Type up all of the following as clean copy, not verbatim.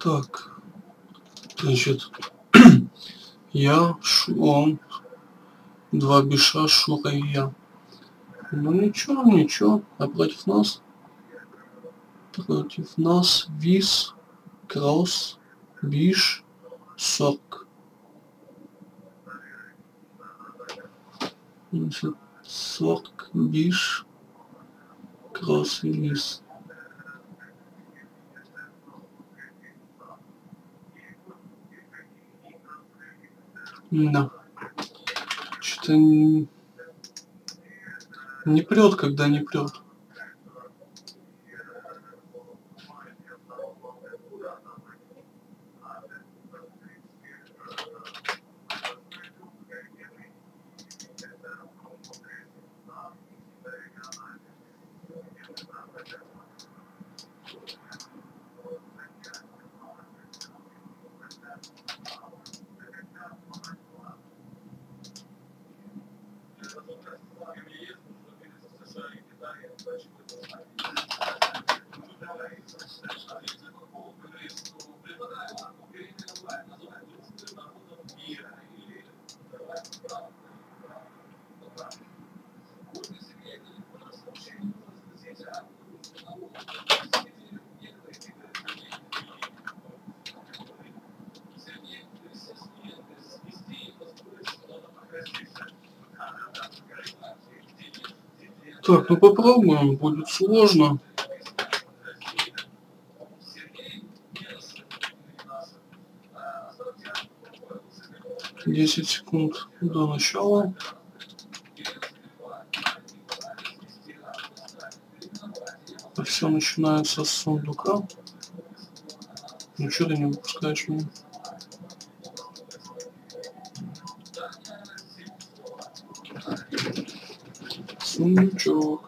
Так, значит, я, он, два биша, Шура и я. Ну ничего, ничего. А против нас? Против нас Вис, Кросс, Биш, Сорк. Значит, Сорк, Биш, Кросс и Вис. Да. Что-то не прет, когда не прет. Так, ну попробуем, будет сложно. 10 секунд до начала. Все начинается с сундука. Ну что ты не выпускаешь меня? Сундучок.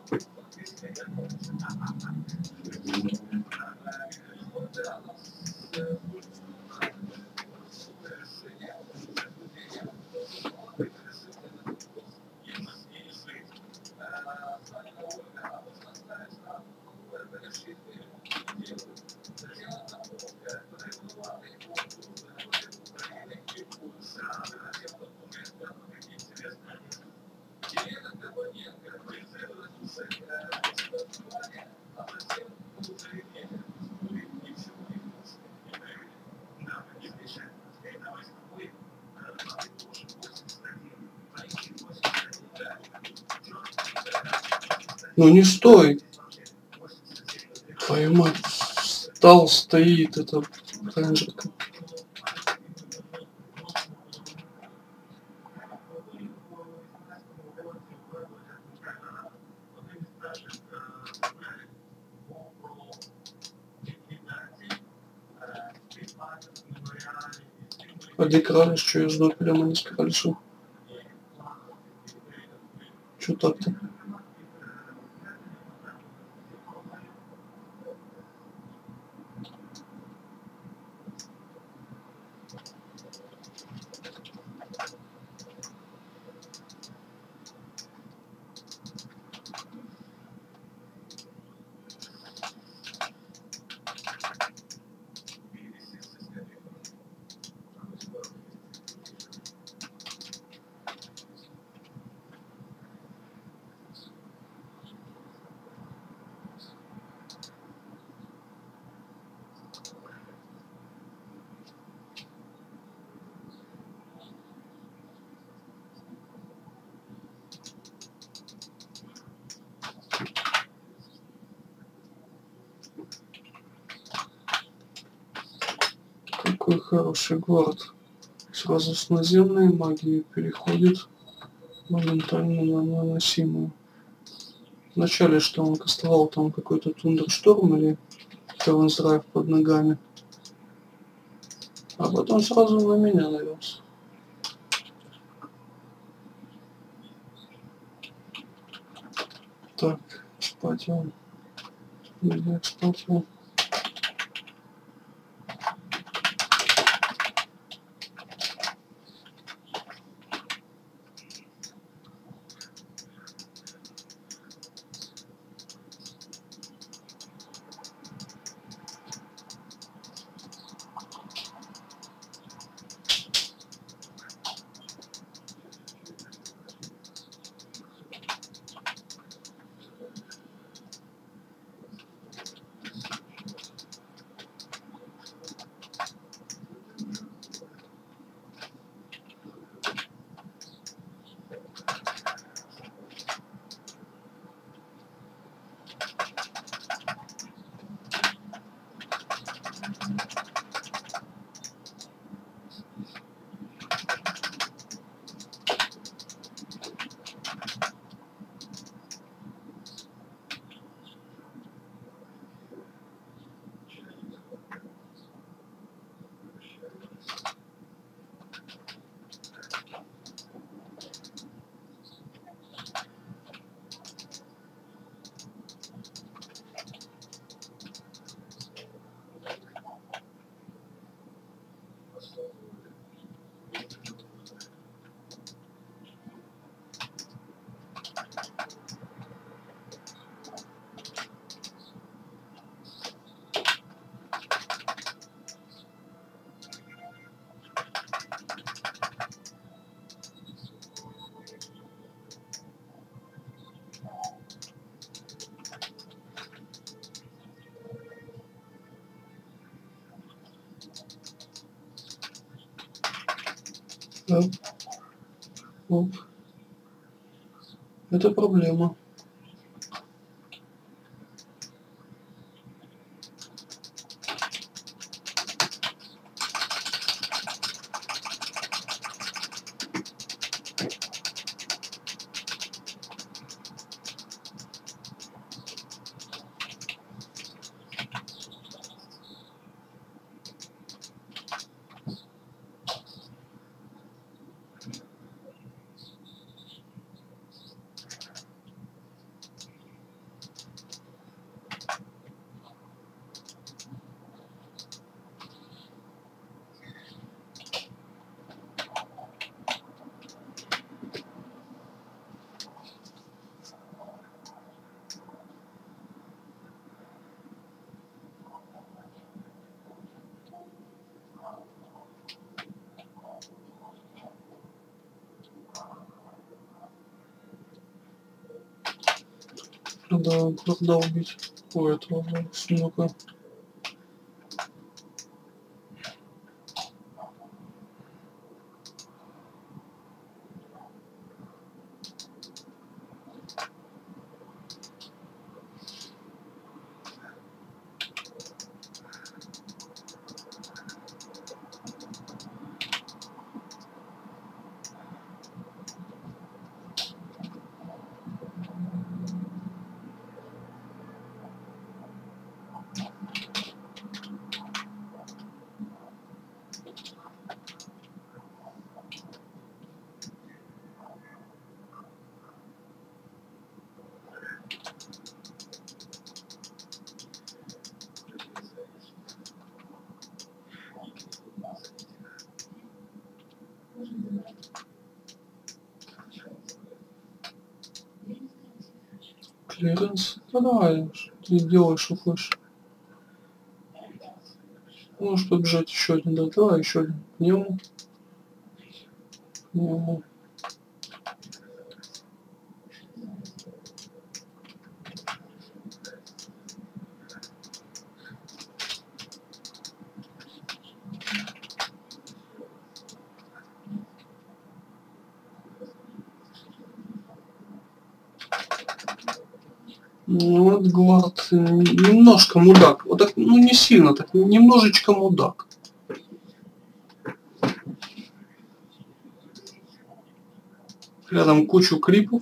Ну не стой! Твою мать, встал, стоит, это рейнджерка. Поди кралишь, что я жду, прямо не скральшу. Чё так-то? Какой хороший город. Сразу с наземной магии переходит моментально на наносимую. Вначале что он кастовал, там какой-то тундершторм или Хелленсдрайв под ногами. А потом сразу на меня навелся. Так, спать он. Нельзя спать он. Оп, оп. Это проблема. Надо когда убить у этого сундука. Клиренс. Ну давай, ты делаешь, что хочешь. Можешь побежать еще один, да, давай еще один. Пневму. Пневму. Ну, вот Гвард немножко мудак. Вот так, ну не сильно, так немножечко мудак. Рядом кучу крипов.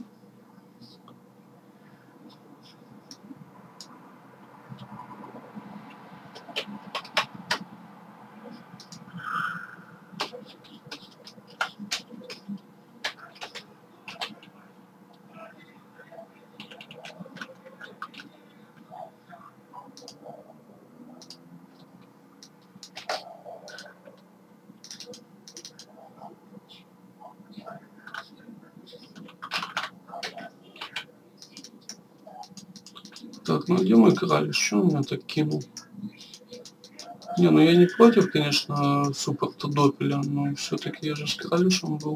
Так, ну где мой король? Что он меня так кинул? Не, ну я не против, конечно, суппорта Допеля, но все-таки я же с королюшем был.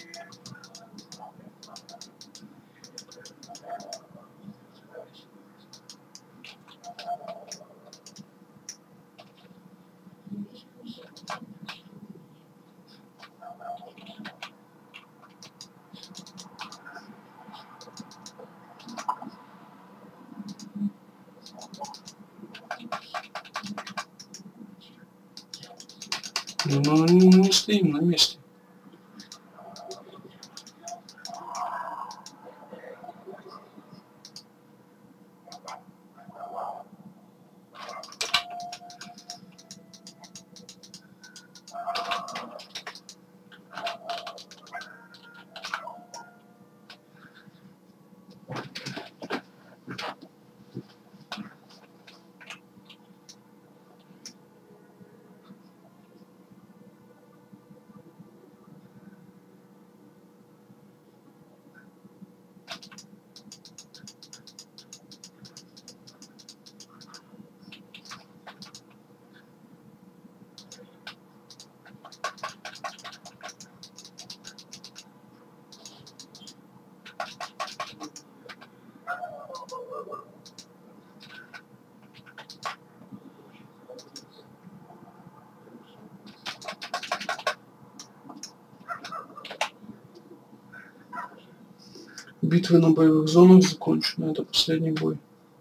Ну, не стоим на месте. Битвы на боевых зонах закончены. Это последний бой.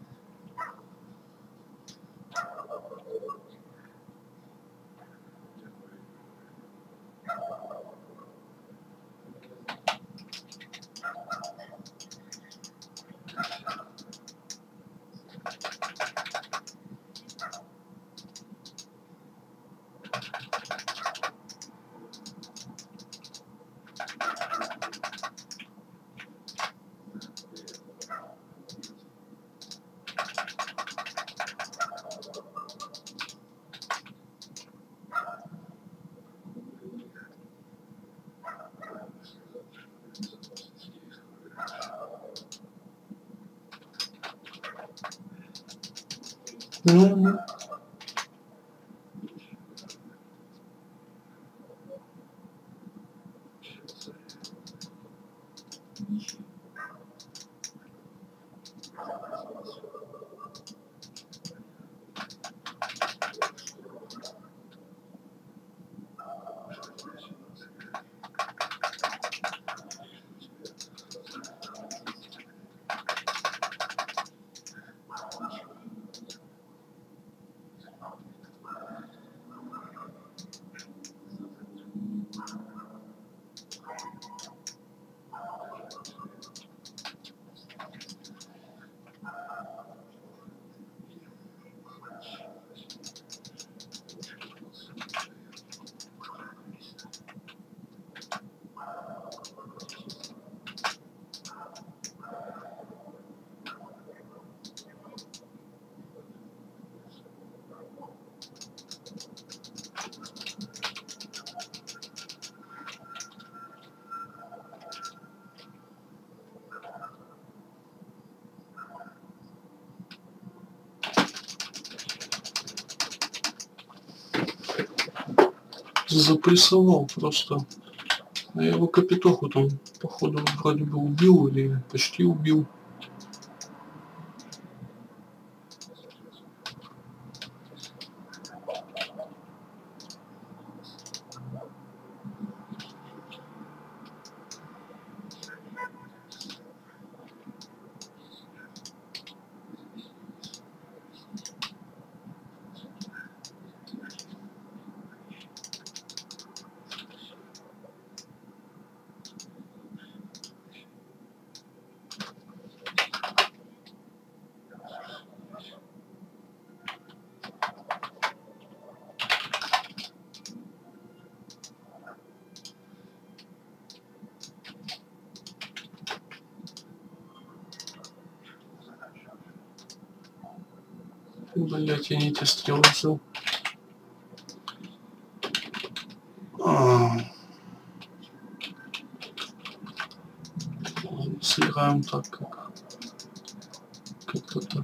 Ну, запрессовал просто. А я его капитоху там, походу, вроде бы убил или почти убил. Блять, я не те стрелы взял. Сыграем так, как-то так.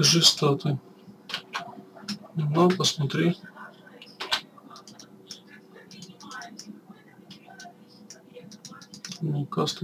Покажи статы. Ну, посмотри. Ну, касты.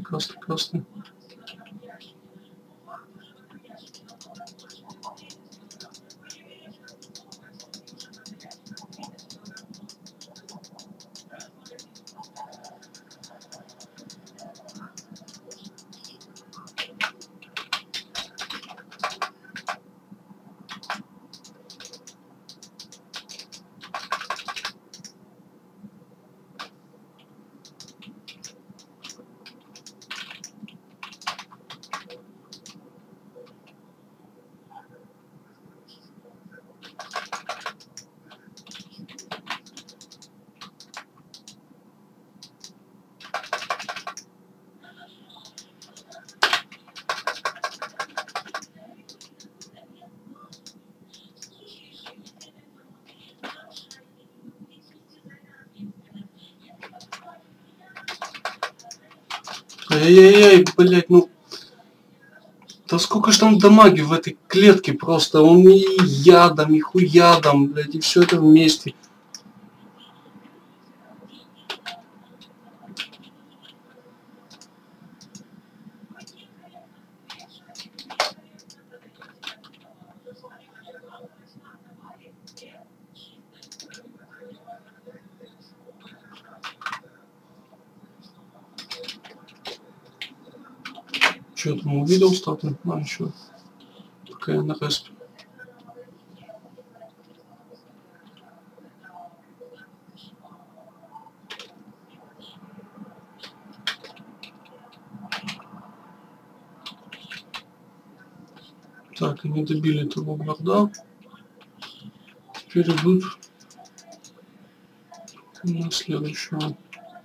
Ай-яй-яй, блять, ну... Да сколько ж там дамаги в этой клетке просто, он и ядом, и хуядом, блядь, и все это вместе. Что там увидел статую? А, ничего. Пока я на респе. Так, они добили того борда. Теперь идут на следующего.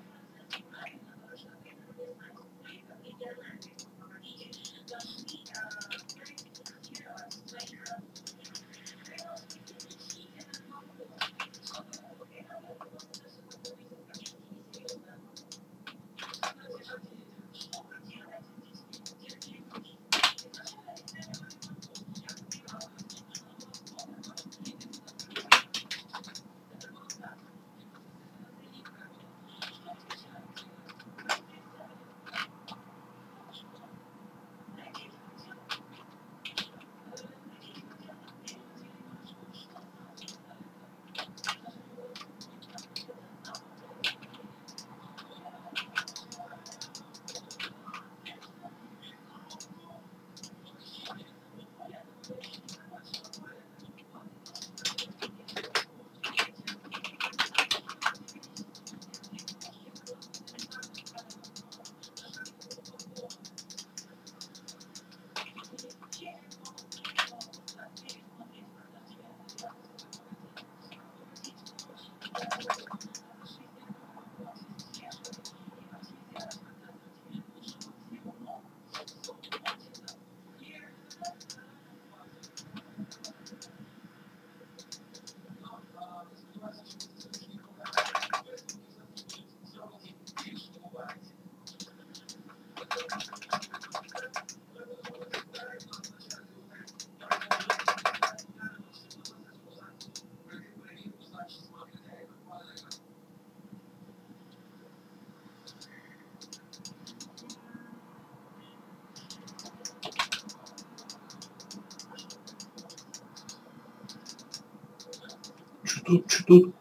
Что тут?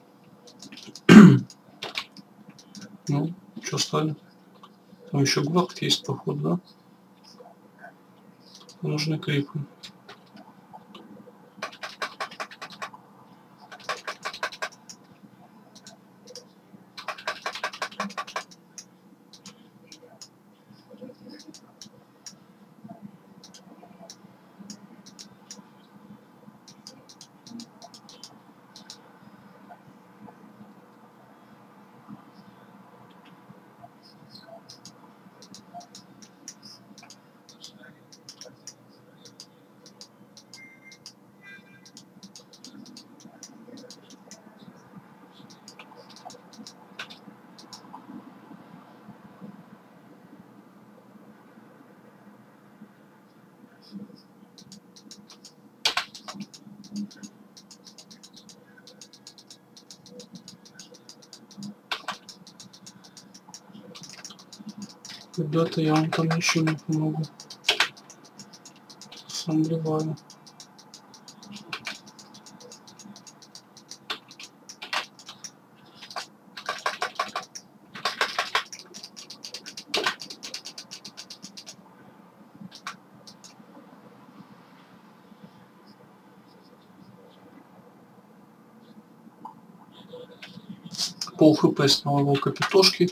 Ну, что стали? Там еще гвард есть, походу, да? Нужны крипы. Ребята, я вам там ничего не помогу. Сам вливаю. Пол хп снял его капитошки.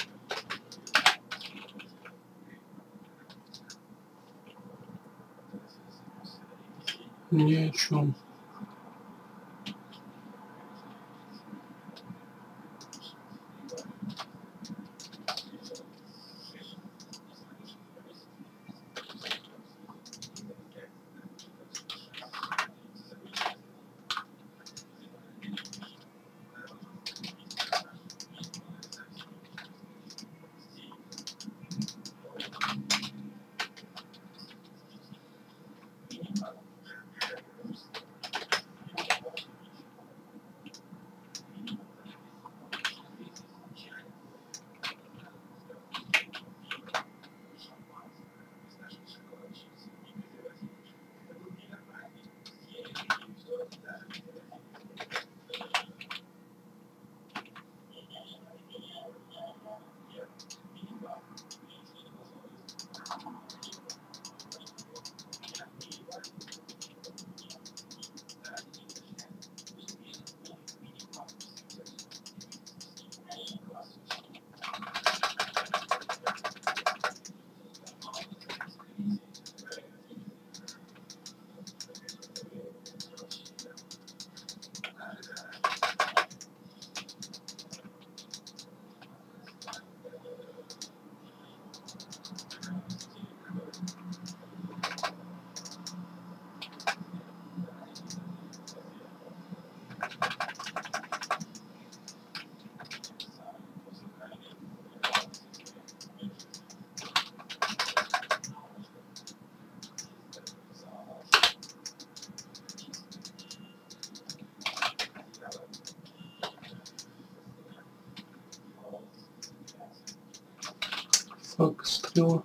Ни о чем. Так, стрела.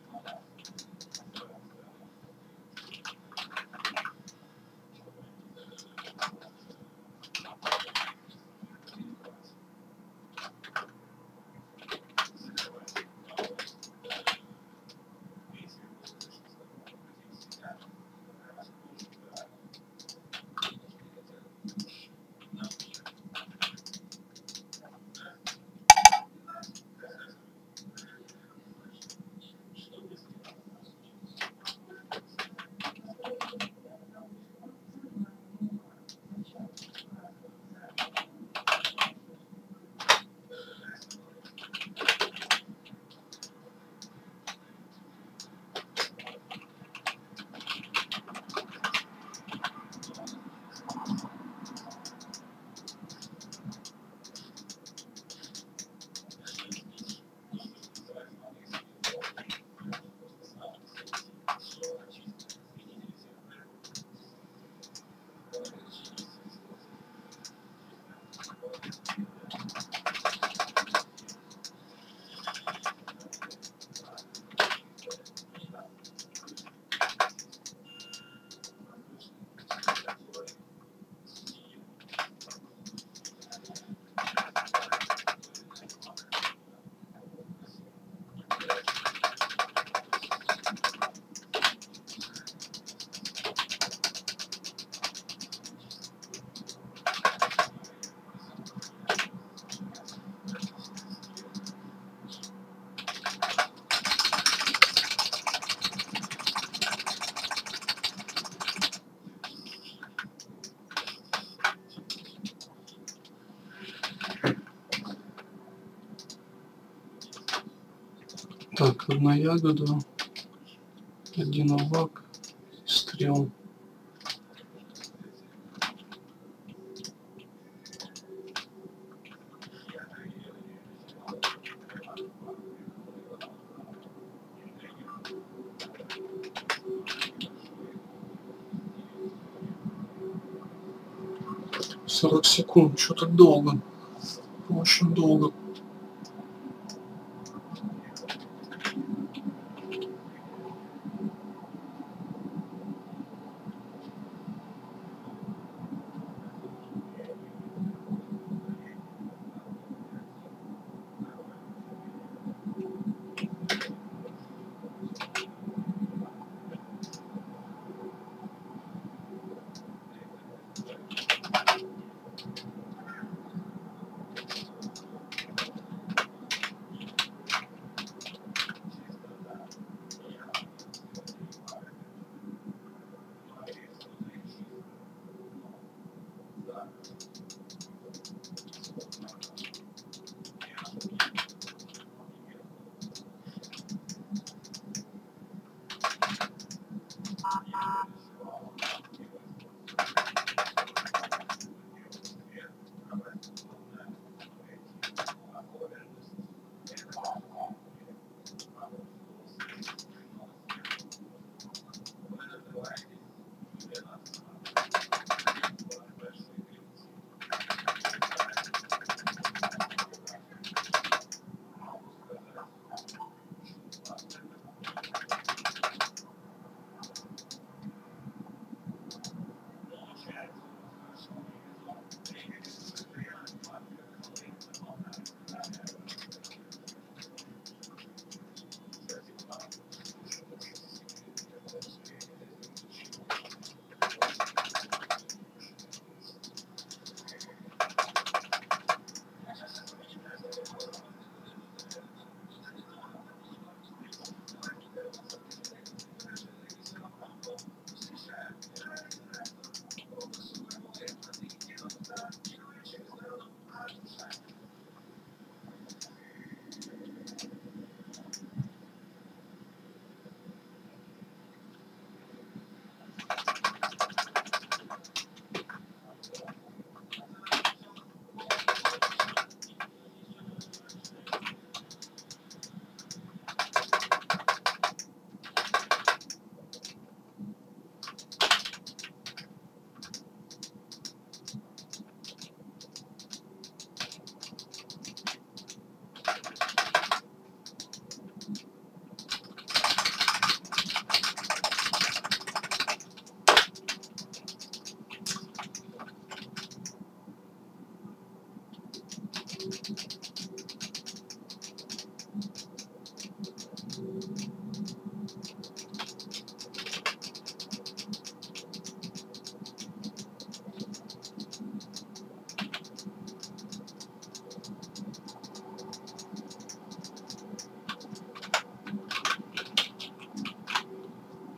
Так, одна ягода, один овак, стрел. «40 секунд, что-то долго, очень долго».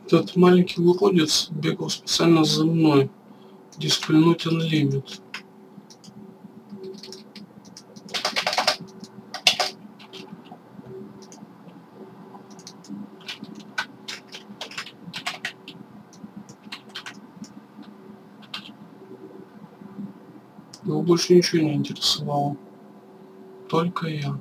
Этот маленький уродец бегал специально за мной. Диспульнуть Unlimited. Его больше ничего не интересовало. Только я.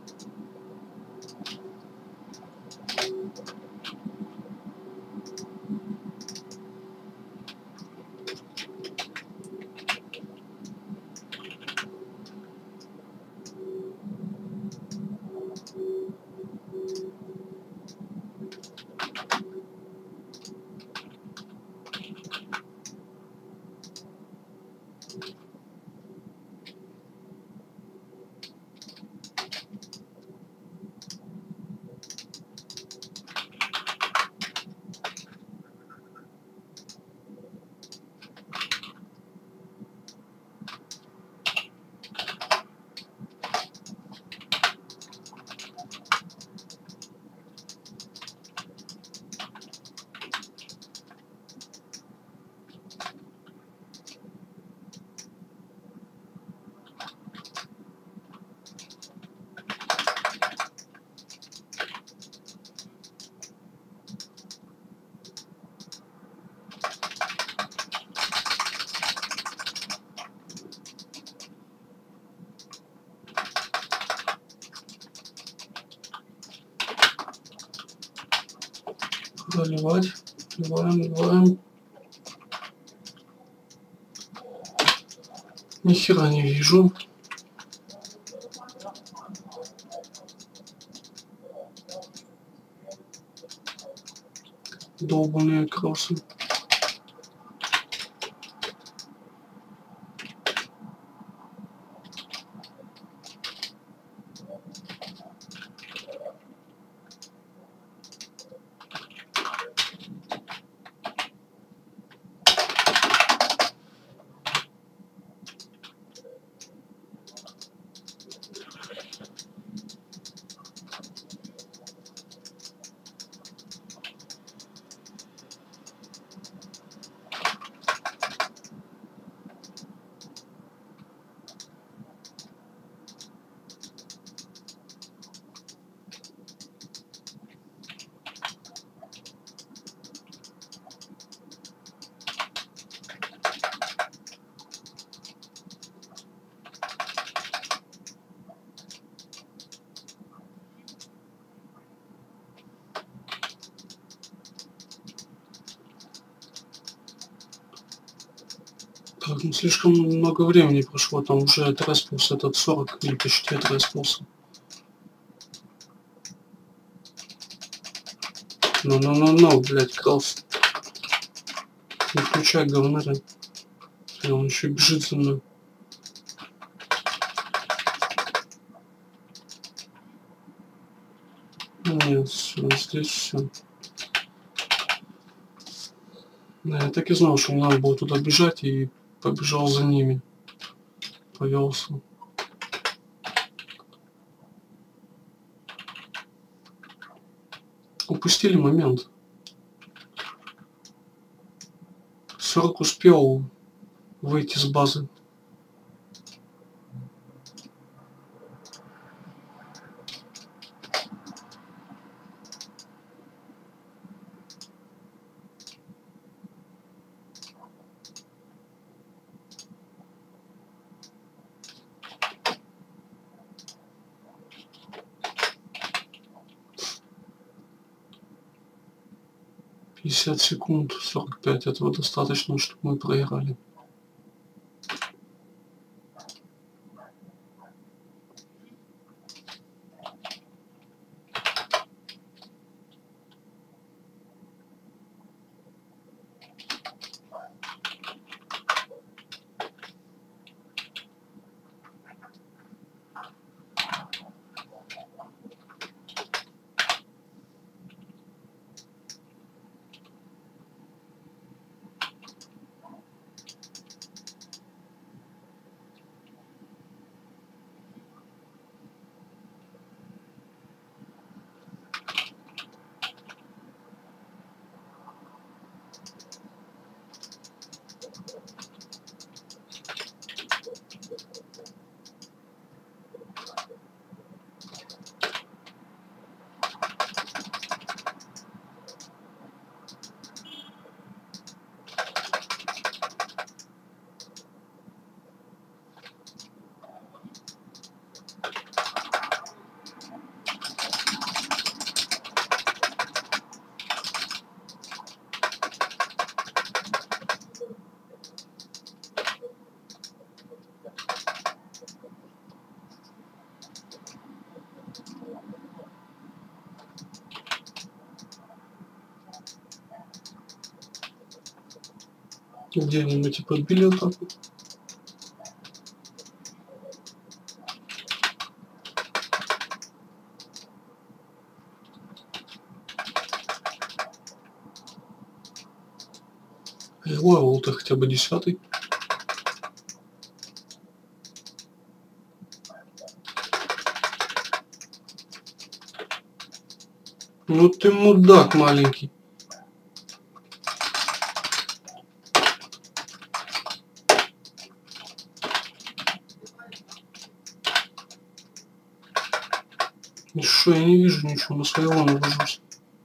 Заливать. Вливаем. Ни хера не вижу. Долбаные кроссы. Так, ну слишком много времени прошло, там уже отреспался этот 40 или почти отреспался. Ну, блядь, кросс. Не включай говнаря. Он еще бежит за мной. Нет, всё, здесь все. Я так и знал, что мне надо было туда бежать, и побежал за ними. Повелся. Упустили момент. 40 успел выйти с базы. «50 секунд, 45, этого достаточно, чтобы мы проиграли». Где-нибудь и подбили вот так вот. Левел-то хотя бы 10-й. Ну ты мудак маленький. И что, я не вижу ничего, на своего навожусь.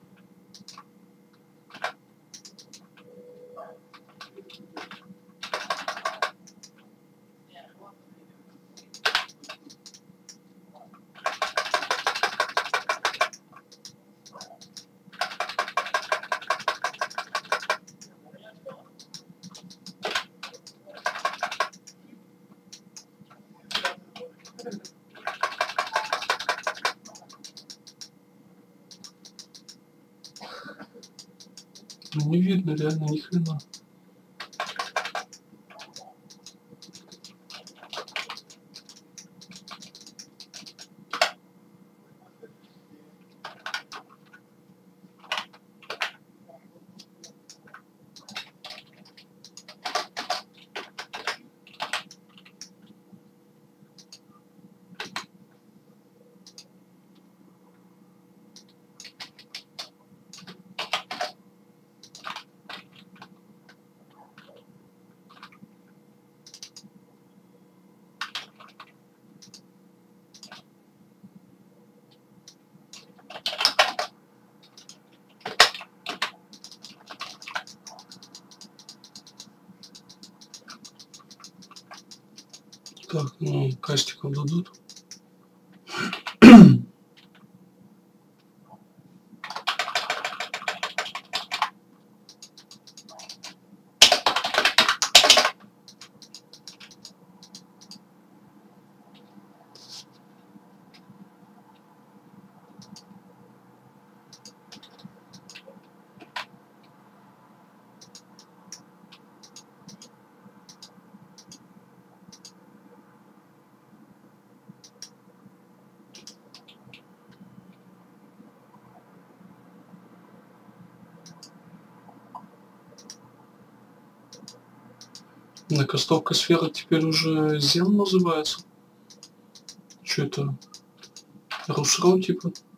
Ну, не видно реально ни хрена. Так, ну, кастиков дадут. Накастовка сферы теперь уже Зен называется. Что это? Рушро типа?